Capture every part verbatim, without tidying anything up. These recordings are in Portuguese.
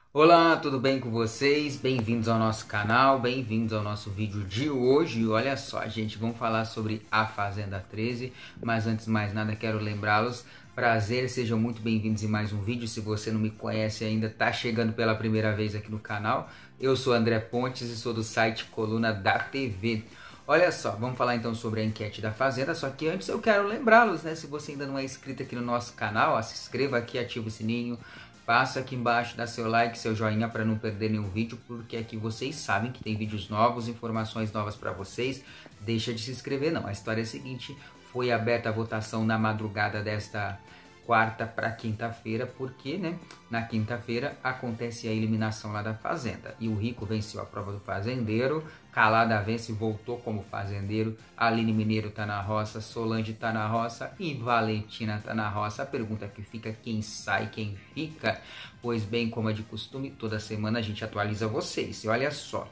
Olá, tudo bem com vocês? Bem-vindos ao nosso canal, bem-vindos ao nosso vídeo de hoje. Olha só, gente, vamos falar sobre A Fazenda treze, mas antes de mais nada quero lembrá-los, prazer, sejam muito bem-vindos em mais um vídeo. Se você não me conhece ainda, está chegando pela primeira vez aqui no canal, eu sou André Pontes e sou do site Coluna da T V. Olha só, vamos falar então sobre a enquete da Fazenda, só que antes eu quero lembrá-los, né? Se você ainda não é inscrito aqui no nosso canal, ó, se inscreva aqui, ativa o sininho, passa aqui embaixo, dá seu like, seu joinha para não perder nenhum vídeo, porque aqui vocês sabem que tem vídeos novos, informações novas para vocês. Deixa de se inscrever não. A história é a seguinte, foi aberta a votação na madrugada desta quarta para quinta-feira, porque né, na quinta-feira acontece a eliminação lá da Fazenda. E o Rico venceu a prova do fazendeiro, Calada vence e voltou como fazendeiro, Aline Mineiro tá na roça, Solange tá na roça e Valentina tá na roça. A pergunta que fica, quem sai, quem fica? Pois bem, como é de costume, toda semana a gente atualiza vocês. E olha só,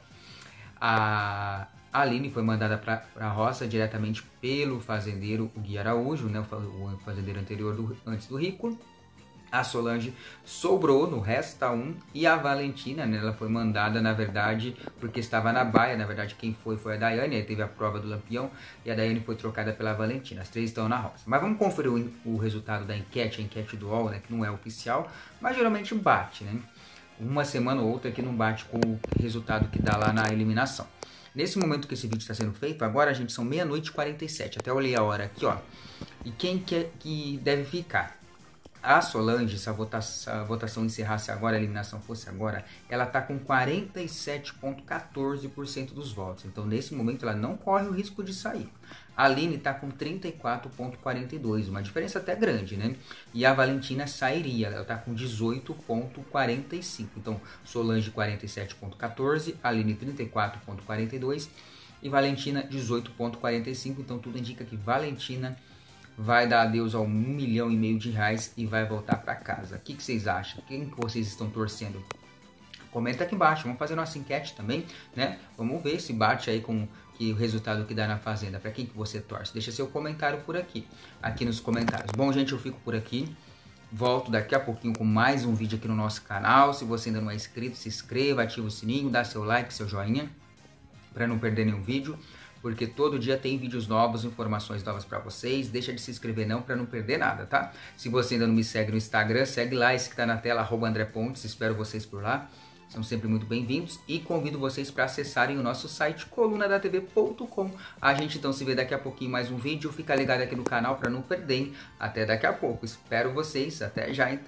a A Aline foi mandada para a roça diretamente pelo fazendeiro o Gui Araújo, né, o fazendeiro anterior do, antes do Rico. A Solange sobrou no Resta um e a Valentina, né, ela foi mandada, na verdade, porque estava na baia. Na verdade, quem foi foi a Daiane, aí teve a prova do Lampião e a Daiane foi trocada pela Valentina. As três estão na roça. Mas vamos conferir o, o resultado da enquete, a enquete do U O L, né, que não é oficial, mas geralmente bate, né? Uma semana ou outra que não bate com o resultado que dá lá na eliminação. Nesse momento que esse vídeo está sendo feito, agora, gente, são meia-noite e quarenta e sete. Até olhei a hora aqui, ó. E quem quer que deve ficar? A Solange, se a votação, a votação encerrasse agora, a eliminação fosse agora, ela está com quarenta e sete vírgula quatorze por cento dos votos. Então, nesse momento, ela não corre o risco de sair. A Aline está com trinta e quatro vírgula quarenta e dois por cento, uma diferença até grande, né? E a Valentina sairia, ela está com dezoito vírgula quarenta e cinco por cento. Então, Solange quarenta e sete vírgula quatorze por cento, Aline trinta e quatro vírgula quarenta e dois por cento e Valentina dezoito vírgula quarenta e cinco por cento. Então, tudo indica que Valentina vai dar adeus a um milhão e meio de reais e vai voltar para casa. O que, que vocês acham? Quem que vocês estão torcendo? Comenta aqui embaixo, vamos fazer nossa enquete também, né? Vamos ver se bate aí com que o resultado que dá na Fazenda. Para quem que você torce? Deixa seu comentário por aqui, aqui nos comentários. Bom, gente, eu fico por aqui. Volto daqui a pouquinho com mais um vídeo aqui no nosso canal. Se você ainda não é inscrito, se inscreva, ativa o sininho, dá seu like, seu joinha, para não perder nenhum vídeo, porque todo dia tem vídeos novos, informações novas para vocês. Deixa de se inscrever não, para não perder nada, tá? Se você ainda não me segue no Instagram, segue lá, esse que tá na tela, arroba André Pontes. Espero vocês por lá. São sempre muito bem-vindos e convido vocês para acessarem o nosso site coluna da t v ponto com. A gente então se vê daqui a pouquinho mais um vídeo. Fica ligado aqui no canal para não perder. Até daqui a pouco. Espero vocês. Até já.